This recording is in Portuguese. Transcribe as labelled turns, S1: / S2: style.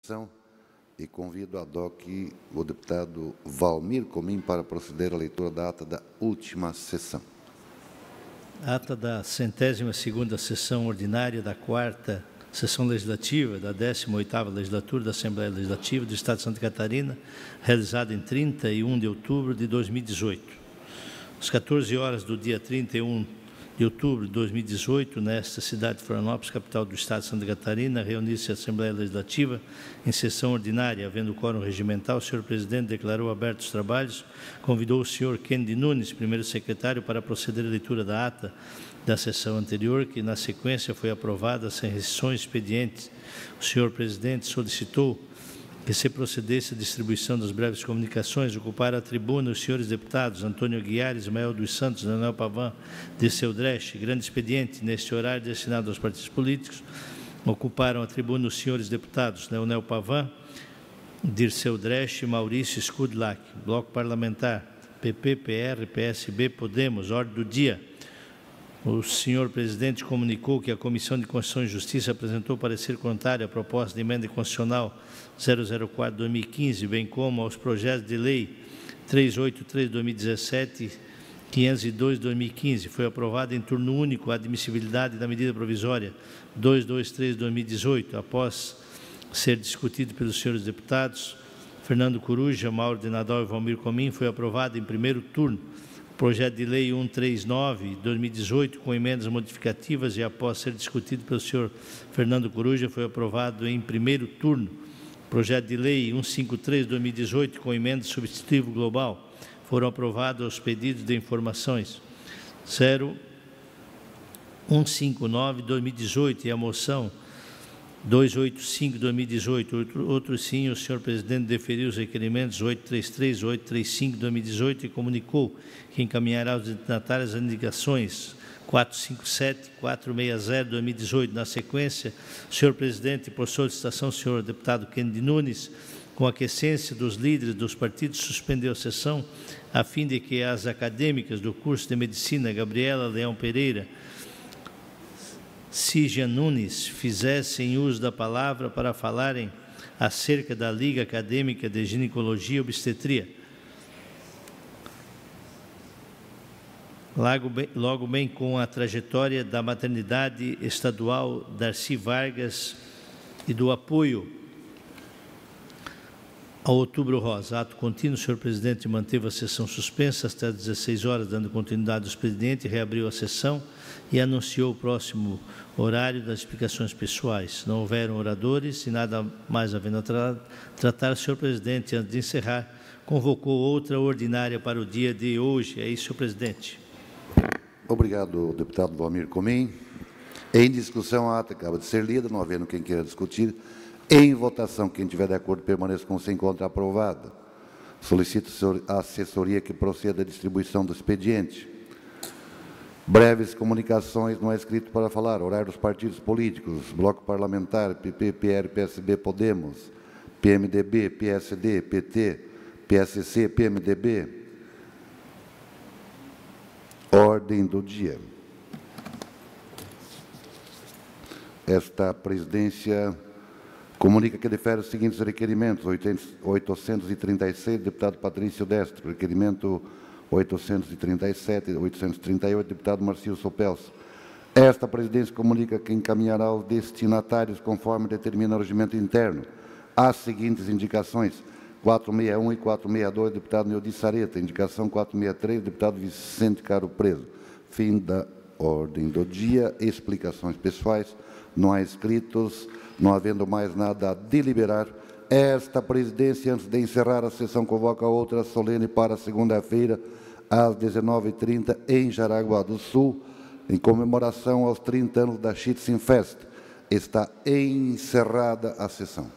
S1: E convido a DOC o deputado Valmir Comim para proceder à leitura da ata da última sessão.
S2: Ata da 102ª sessão ordinária da 4ª sessão legislativa da 18ª legislatura da Assembleia Legislativa do Estado de Santa Catarina, realizada em 31 de outubro de 2018. Às 14 horas do dia 31 de outubro de 2018, nesta cidade de Florianópolis, capital do Estado de Santa Catarina, reuniu-se a Assembleia Legislativa em sessão ordinária, havendo quórum regimental. O senhor presidente declarou abertos os trabalhos, convidou o senhor Kennedy Nunes, primeiro secretário, para proceder à leitura da ata da sessão anterior, que na sequência foi aprovada sem restrições expedientes. O senhor presidente solicitou que se procedesse à distribuição das breves comunicações, ocupar a tribuna os senhores deputados Antônio Aguiar, Ismael dos Santos, Leonel Pavan, Dirceu Dresch, grande expediente, neste horário destinado aos partidos políticos. Ocuparam a tribuna os senhores deputados Leonel Pavan, Dirceu Dresch, Maurício Skudlak. Bloco parlamentar, PP, PR, PSB, Podemos. Ordem do dia. O senhor presidente comunicou que a Comissão de Constituição e Justiça apresentou parecer contrário à proposta de emenda constitucional 004/2015, bem como aos projetos de lei 383/2017 e 502/2015. Foi aprovada em turno único a admissibilidade da medida provisória 223/2018, após ser discutido pelos senhores deputados Fernando Coruja, Mauro de Nadal e Valmir Comim. Foi aprovada em primeiro turno projeto de lei 139/2018, com emendas modificativas, e após ser discutido pelo senhor Fernando Coruja, foi aprovado em primeiro turno. Projeto de lei 153/2018, com emenda substitutivo global. Foram aprovados os pedidos de informações 0159/2018 e a moção 285/2018. Outro sim, o senhor presidente deferiu os requerimentos 833 e 835/2018 e comunicou que encaminhará aos destinatários as indicações 457 e 460/2018. Na sequência, o senhor presidente, por solicitação do senhor deputado Kennedy Nunes, com a aquiescência dos líderes dos partidos, suspendeu a sessão a fim de que as acadêmicas do curso de Medicina, Gabriela Leão Pereira, Cígia Nunes, fizessem uso da palavra para falarem acerca da Liga Acadêmica de Ginecologia e Obstetria. Logo bem com a trajetória da maternidade estadual Darcy Vargas e do apoio ao Outubro Rosa. Ato contínuo, o senhor presidente manteve a sessão suspensa até às 16 horas, dando continuidade ao expediente, reabriu a sessão e anunciou o próximo horário das explicações pessoais. Não houveram oradores e nada mais havendo a tratar, o senhor presidente, antes de encerrar, convocou outra ordinária para o dia de hoje. É isso, senhor presidente.
S1: Obrigado, deputado Valmir Comim. Em discussão, a ata acaba de ser lida, não havendo quem queira discutir. Em votação, quem estiver de acordo, permaneça como se encontra aprovada. Solicito a assessoria que proceda à distribuição do expediente. Breves comunicações, não é escrito para falar. Horário dos partidos políticos. Bloco parlamentar, PP, PR, PSB, Podemos, PMDB, PSD, PT, PSC, PMDB. Ordem do dia. Esta presidência comunica que defere os seguintes requerimentos. 836, deputado Patrício Destre. Requerimento 837, 838, deputado Marcio Sopelso. Esta presidência comunica que encaminhará aos destinatários, conforme determina o regimento interno, as seguintes indicações: 461 e 462, deputado Neudi Sareta. Indicação 463, deputado Vicente Caro Preso. Fim da ordem do dia. Explicações pessoais. Não há inscritos. Não havendo mais nada a deliberar, esta presidência, antes de encerrar a sessão, convoca outra solene para segunda-feira, às 19h30, em Jaraguá do Sul, em comemoração aos 30 anos da Schützenfest. Está encerrada a sessão.